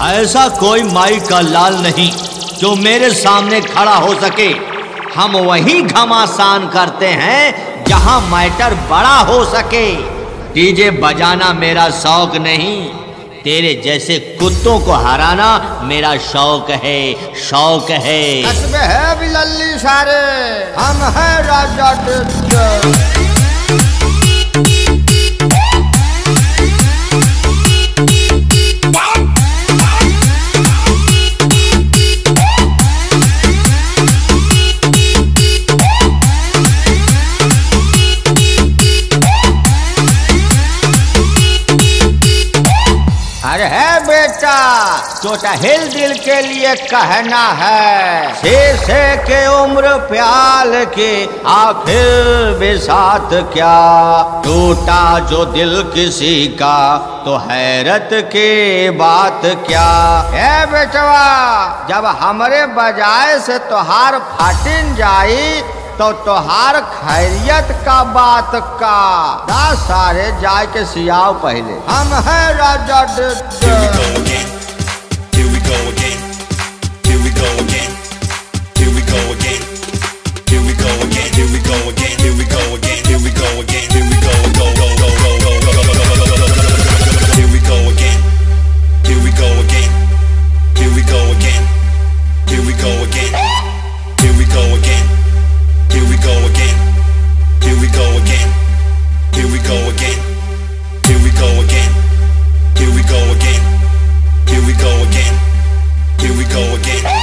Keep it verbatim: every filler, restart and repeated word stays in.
ऐसा कोई माई का लाल नहीं जो मेरे सामने खड़ा हो सके। हम वही घमासान करते हैं जहां मैटर बड़ा हो सके। डीजे बजाना मेरा शौक नहीं, तेरे जैसे कुत्तों को हराना मेरा शौक है, शौक है। कस्बे है बिलल्ली सारे, हम है राजा डिस्को। अरे है बेटा, छोटा हिल दिल के लिए कहना है। शीशे के उम्र प्याल के आखिर बेसात क्या, टूटा जो दिल किसी का तो हैरत के बात क्या। है बेटवा, जब हमरे बजाए से तोहार फाटिन जाई तो तोहार खैरियत का बात का। दस सारे जाए के सियाओ पहले, हम है राजा Here we go again.